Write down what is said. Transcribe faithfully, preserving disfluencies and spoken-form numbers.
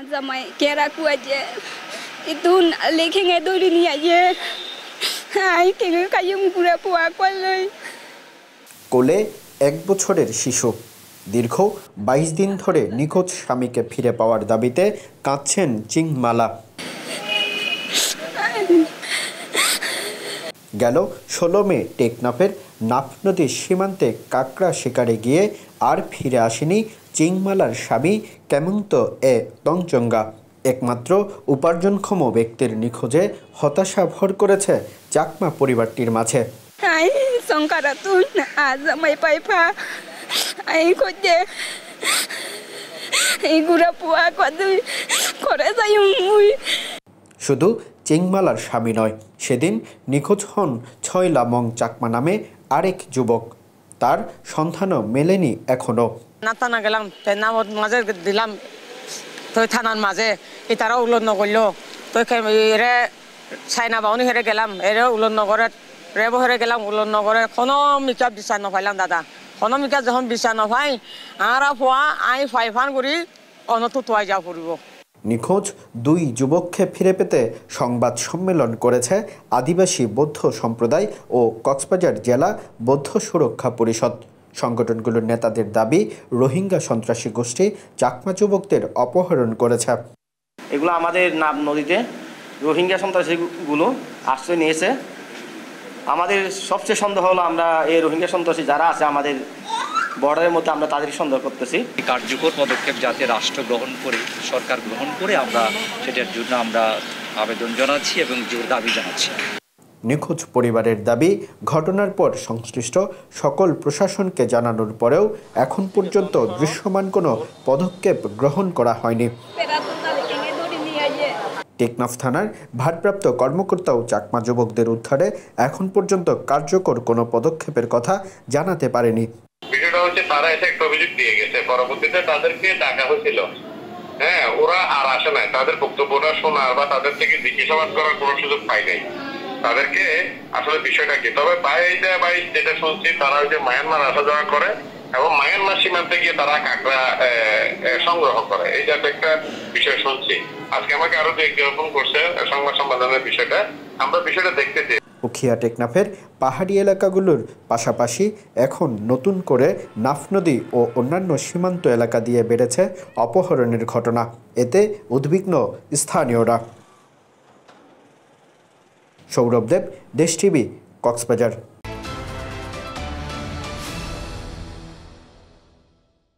জামাই কেরা কুয়াজে ইতুন লেখেঙ্গে দৌড়ি নিয়ে আইয়ে আই কেঙ্গে কায়ুম কুড়া পোয়া কলই কোলে এক বছরের শিশু দীর্ঘ বাইশ দিন ধরে নিখোঁজ স্বামীকে ফিরে পাওয়ার দাবিতে কাঁদছেন চিংমালা। গেল ষোলো মে টেকনাফের নাফ নদীর সীমান্তে কাঁকড়া শিকারে গিয়ে আর ফিরে আসেনি চিংমালার স্বামী কেমন্ত এ তংচঙ্গা। একমাত্র উপার্জনক্ষম ব্যক্তির নিখোঁজে হতাশা ভর করেছে চাকমা পরিবারটির মাঝে। আই সংকারাতুন আজ আমায় পাইফা আই খোঁজে এই গুড়া পোয়া কদুই করে যাই মুই। শুধু চিংমালার স্বামী নয়, সেদিন নিখোঁজ হন ছয়লা মং চাকমা নামে আরেক যুবক। তার সন্ধানও মেলেনি এখনো। নাতানা গেলাম নামত মাঝে দিলাম তো থানার মাঝে এই তারা উল্লন করলো তো এরে চাইনা বাউনি হেরে গেলাম এরে উল্লন নগরে রেব হেরে গেলাম উল্লন নগরে কোনো মিকা বিচার নপাইলাম দাদা কোনো মিকা যখন বিচার নপাই আর পোয়া আই ফাইফান করি অনত তোয়াই যা পড়ব। নিখোঁজ দুই যুবককে ফিরে পেতে সংবাদ সম্মেলন করেছে আদিবাসী বৌদ্ধ সম্প্রদায় ও কক্সবাজার জেলা বৌদ্ধ সুরক্ষা পরিষদ। সংগঠনগুলোর নেতাদের দাবি, রোহিঙ্গা সন্ত্রাসী গোষ্ঠী চাকমা যুবকদের অপহরণ করেছে। এগুলো আমাদের নাব নদীতে রোহিঙ্গা সন্ত্রাসীগুলো আশ্রয় নিয়েছে। আমাদের সবচেয়ে সন্দেহ হলো আমরা এই রোহিঙ্গা সন্ত্রাসী যারা আছে আমাদের বর্ডারের মধ্যে আমরা তাদেরই সন্দেহ করতেছি। কার্যকর পদক্ষেপ যাতে রাষ্ট্র গ্রহণ করে, সরকার গ্রহণ করে, আমরা সেটার জন্য আমরা আবেদন জানাচ্ছি এবং জোর দাবি জানাচ্ছি। নিখোঁজ পরিবারের দাবি, ঘটনার পর সংশ্লিষ্ট সকল প্রশাসনকে জানানোর পরেও এখন পর্যন্ত দৃশ্যমান কোনো পদক্ষেপ গ্রহণ করা হয়নি। টেকনাফ থানার ভারপ্রাপ্ত কর্মকর্তাও চাকমা যুবকদের উদ্ধারে এখন পর্যন্ত কার্যকর কোনো পদক্ষেপের কথা জানাতে পারেনি। বিষয়টা হচ্ছে তারা এসে একটা অভিযোগ দিয়ে গেছে, পরবর্তীতে তাদেরকে ডাকা হয়েছিল। হ্যাঁ, ওরা আর আসে নাই, তাদের বক্তব্যটা শোনার বা তাদের থেকে জিজ্ঞাসাবাদ করার কোনো সুযোগ পাই নাই তাদেরকে আসলে বিষয়টা কি। তবে বাইরে বাই যেটা শুনছি তারা ওই যে মায়ানমার আসা যাওয়া করে এবং মায়ানমার সীমান্তে গিয়ে তারা কাঁকড়া সংগ্রহ করে, এই যে একটা বিষয় শুনছি। আজকে আমাকে আরো যে জ্ঞাপন করছে সংবাদ সম্মেলনের বিষয়টা, আমরা বিষয়টা দেখতেছি। উখিয়া টেকনাফের পাহাড়ি এলাকাগুলোর পাশাপাশি এখন নতুন করে নাফ নদী ও অন্যান্য সীমান্ত এলাকা দিয়ে বেড়েছে অপহরণের ঘটনা। এতে উদ্বিগ্ন স্থানীয়রা। সৌরভ দেব, দেশ টিভি, কক্সবাজার।